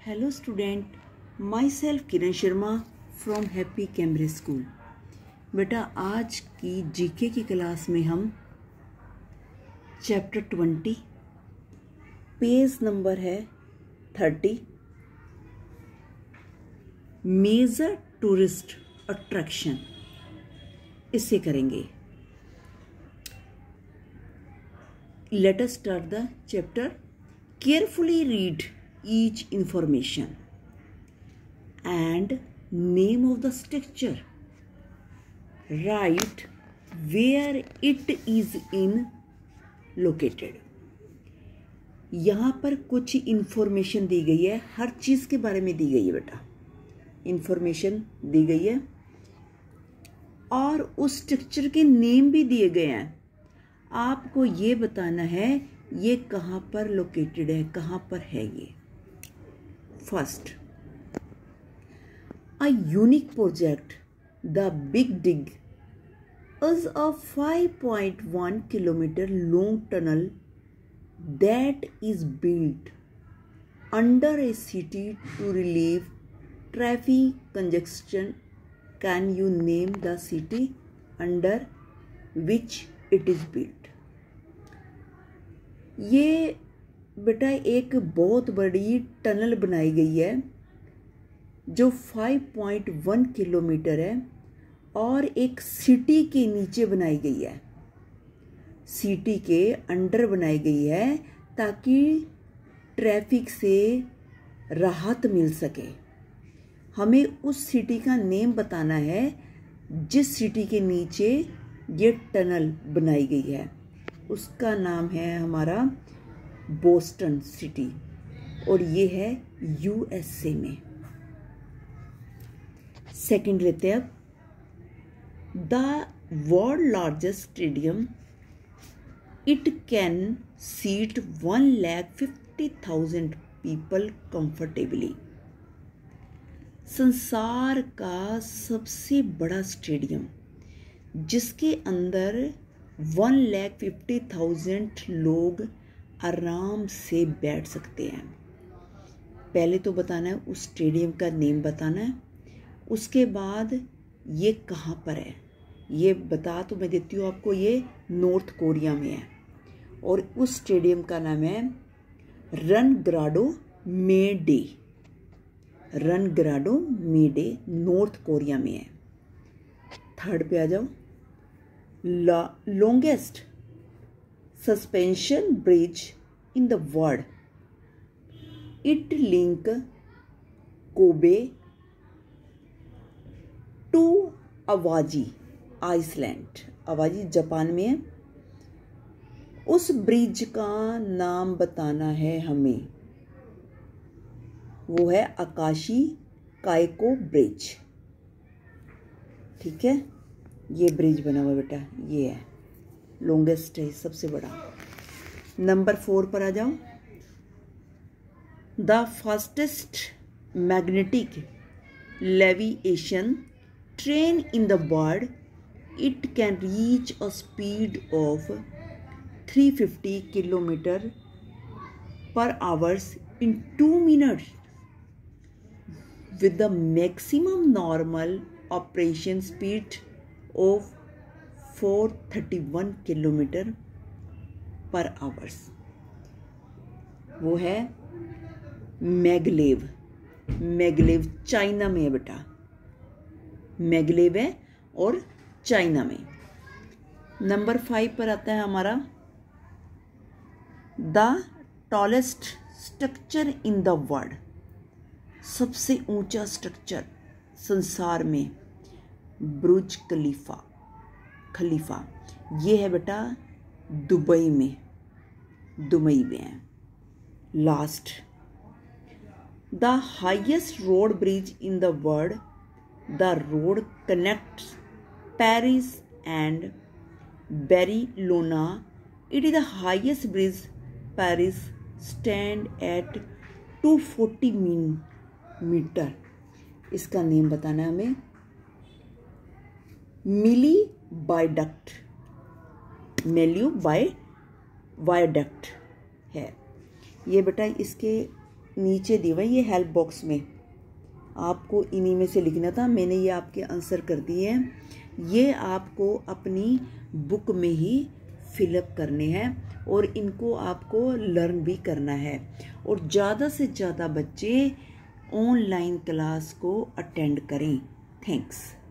Hello student, myself Kiran Sharma from happy Cambridge school. बेटा आज की जीके की क्लास में हम चैप्टर 20 पेज नंबर है 30 मेजर टूरिस्ट अट्रैक्शन इससे करेंगे। Let us start the chapter. Carefully read each information and name of the structure. Write where it is in located. यहाँ पर कुछ इंफॉर्मेशन दी गई है, हर चीज़ के बारे में दी गई है बेटा, इंफॉर्मेशन दी गई है और उस स्ट्रक्चर के नेम भी दिए गए हैं। आपको ये बताना है ये कहाँ पर लोकेटेड है, कहाँ पर है ये। First, a unique project, the Big Dig, is a 5.1 kilometer long tunnel that is built under a city to relieve traffic congestion. Can you name the city under which it is built? ये बेटा एक बहुत बड़ी tunnel बनाई गई है जो 5.1 kilometre है और एक सिटी के नीचे बनाई गई है, सिटी के अंडर बनाई गई है ताकि ट्रैफिक से राहत मिल सके। हमें उस सिटी का नेम बताना है जिस सिटी के नीचे ये टनल बनाई गई है, उसका नाम है हमारा बोस्टन सिटी और ये है यूएसए में। सेकंड लेते हैं अब। The world largest stadium, it can seat 1,50,000 people comfortably. संसार का सबसे बड़ा स्टेडियम जिसके अंदर 1,50,000 लोग आराम से बैठ सकते हैं। पहले तो बताना है उस स्टेडियम का नेम बताना है, उसके बाद ये कहाँ पर है ये बता तो मैं देती हूँ आपको। ये नॉर्थ कोरिया में है और उस स्टेडियम का नाम है Rungrado May Day. Rungrado May Day North Korea में है। थर्ड पे आ जाओ। Longest suspension bridge in the world. It link Kobe to Awaji Iceland. Awaji Japan में है। उस ब्रिज का नाम बताना है हमें, वो है आकाशी कायको ब्रिज। ठीक है, ये ब्रिज बना हुआ बेटा, ये है लॉन्गेस्ट है, सबसे बड़ा। नंबर 4 पर आ जाओ। The fastest magnetic levitation train in the world, it can reach a speed of 350 kilometre per hours in 2 minutes with the maximum normal operation speed of 431 kilometre per hours. वो है maglev. Maglev China में है बेटा, maglev है और China में। Number 5 पर आता है हमारा the tallest structure in the world. सबसे ऊंचा स्ट्रक्चर संसार में बुर्ज खलीफा ये है बेटा दुबई में है। Last, the highest road bridge in the world, the road connects Paris and Barcelona. It is the highest bridge Paris, stand at 240 metre. इसका नेम बताना है हमें। मिली वायडक्ट है ये बेटा। इसके नीचे दिए हुए, ये हेल्प बॉक्स में आपको इन्हीं में से लिखना था। मैंने ये आपके आंसर कर दिए हैं। ये आपको अपनी बुक में ही फिलअप करने हैं और इनको आपको लर्न भी करना है। और ज़्यादा से ज़्यादा बच्चे ऑनलाइन क्लास को अटेंड करें। थैंक्स।